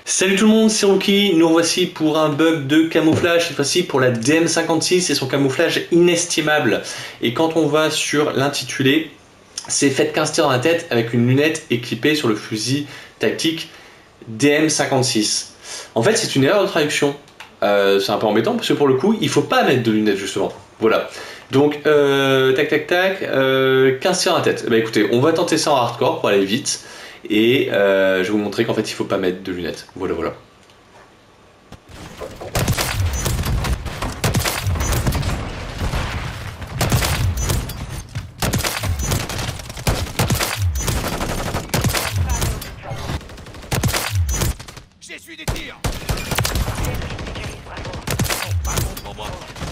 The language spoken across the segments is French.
Salut tout le monde, c'est Rookie, nous revoici pour un bug de camouflage, cette fois-ci pour la DM56 et son camouflage inestimable. Et quand on va sur l'intitulé, c'est faites 15 tirs dans la tête avec une lunette équipée sur le fusil tactique DM56. En fait c'est une erreur de traduction, c'est un peu embêtant parce que pour le coup il faut pas mettre de lunettes justement. Voilà. Donc tac tac tac, 15 tirs dans la tête. Bah écoutez, on va tenter ça en hardcore pour aller vite. Et je vais vous montrer qu'en fait il faut pas mettre de lunettes. Voilà voilà. J'essuie des tirs. Pas bon pour moi.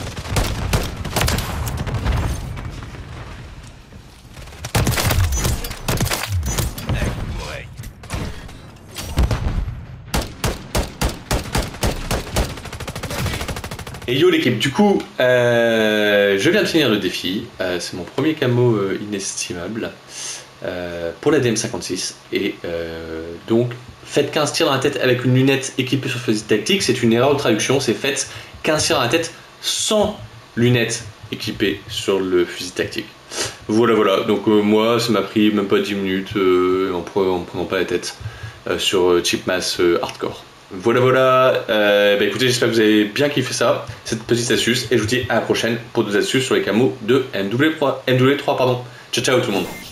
Et yo l'équipe, du coup, je viens de finir le défi, c'est mon premier camo inestimable pour la DM56 et donc faites 15 tirs dans la tête avec une lunette équipée sur fusil tactique, c'est une erreur de traduction, c'est faites 15 tirs dans la tête sans lunettes équipées sur le fusil tactique. Voilà voilà, donc moi ça m'a pris même pas 10 minutes en me prenant pas la tête sur Cheapmass Hardcore. Voilà voilà, bah écoutez j'espère que vous avez bien kiffé ça, cette petite astuce, et je vous dis à la prochaine pour d'autres astuces sur les camos de MW3 pardon. Ciao ciao tout le monde.